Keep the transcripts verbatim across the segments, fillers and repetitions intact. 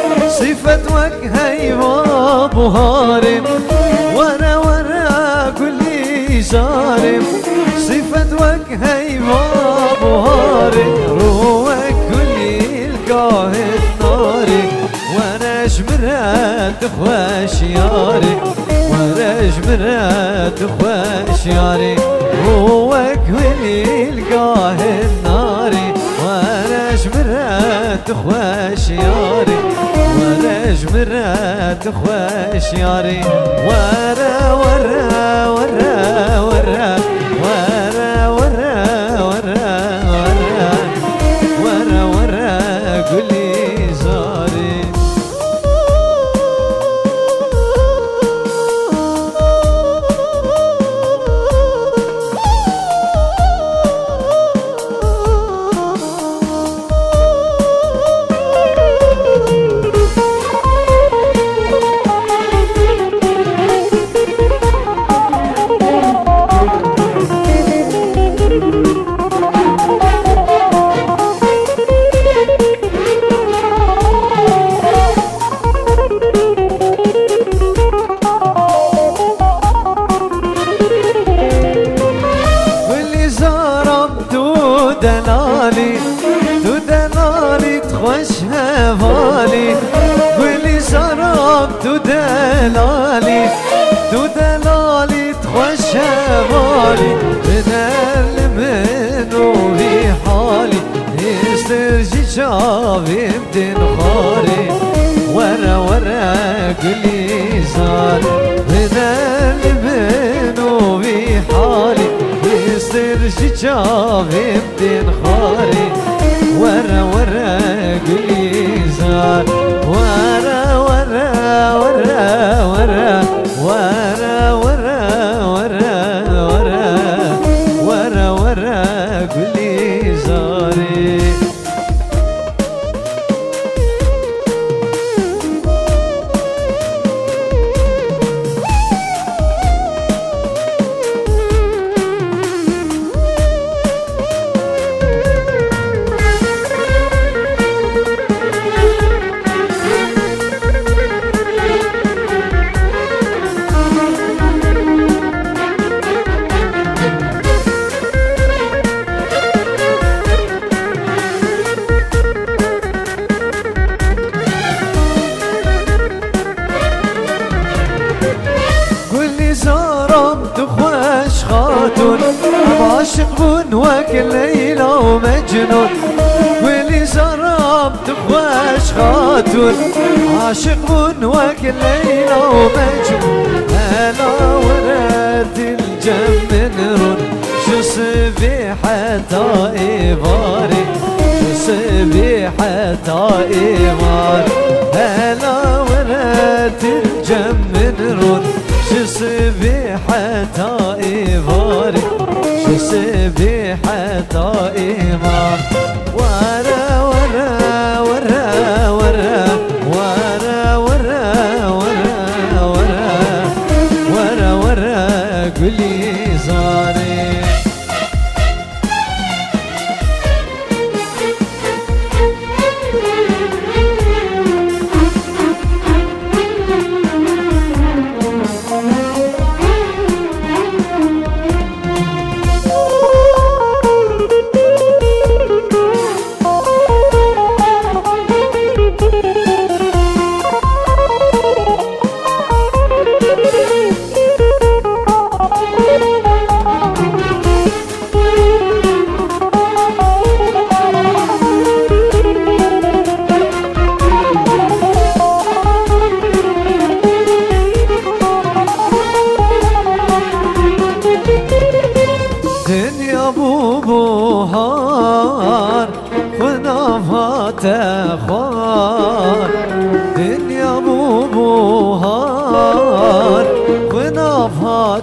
صفة وجهي وابهارم ورا ورا كل زارم صفة وجهي وابهارم روك كل القاهر ناري وانا جمرات خواشياري وانا جمرات خواشياري روك كل القاهر ناري وانا جمرات خواشياري وانا جمرات خواشياري ورا ورا ورا ورا ورا ورا ورا ورا ورا ورا قولي زاري دلالي تو دلالي تخوش هفالي قولي زراب تو دلالي تو دلالي تخوش هفالي بدل منو في حالي استرجي شافي بدين خاري ورا ورا قولي زاري بدل منو في حالي استرجي شافي بدين خاري ورا ورا قولي زار ورا ورا ورا ورا ورا ورا ورا ورا ورا ورا قولي زاري عاشق بون وكل ليلى ومجنون واللي زربت خوش خاتون عاشق بون وكل ليلى ومجنون هلا ورد الجم نرون شو سبيحة طائباري شو سبيحة طائباري هلا ورد الجم نرون شو سبيحة طائباري شو سبيحة طائمة ورا ورا ورا ورا ورا ورا ورا ورا ورا ورا قولي زاري تخار دنيا مو بوهار ونافها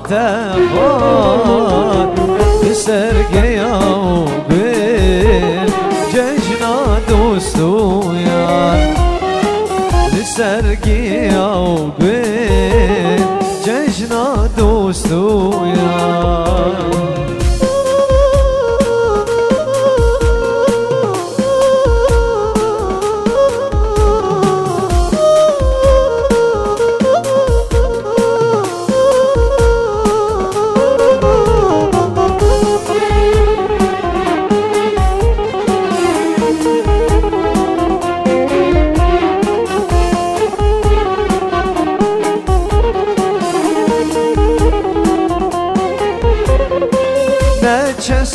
تخار بسرقيا وبين ججنا دوستويا بسرقيا وبين ججنا دوستويا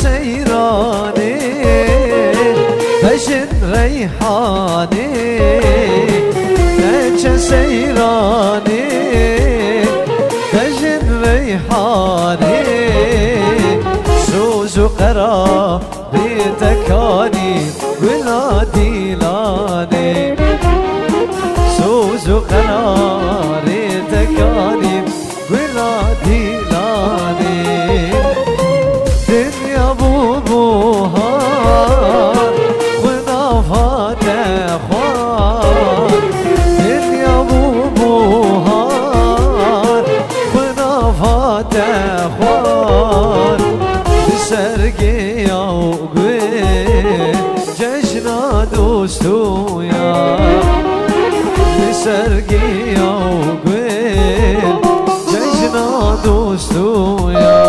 سيراني فجن ريحاني لك سيراني فجن ريحاني سوز قرا بيتكاني ولادي لاني سوز قرا بيتكاني ولادي لاني دنيا بوبوها ونافات اخوان دنيا بوبوها ونافات اخوان بسرقي وقوي جشنا دوستويا بسرقي وقوي جشنا دوستويا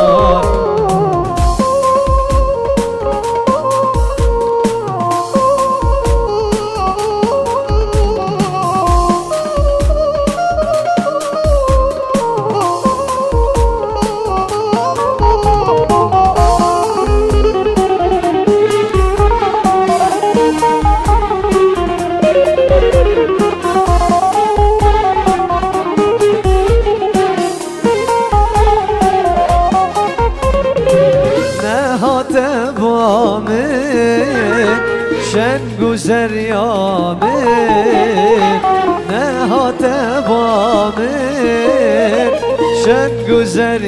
شن گذر یامین نهات بامین شن گذر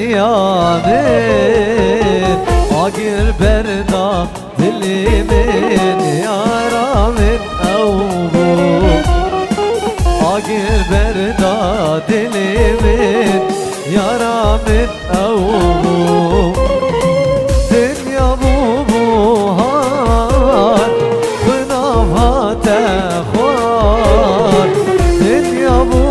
یامین آگیر بردا دلی من یارامین او بو آگیر بردا دلی من یارامین او بو دنیا بو بوهان ونافات اخوان دنیا بو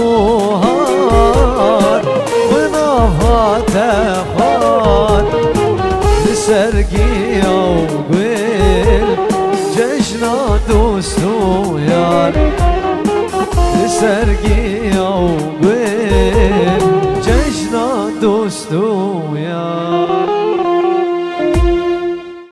بوهان ونافات اخوان بسرقي وقويل جشنا دوستو يار بسرقي وقويل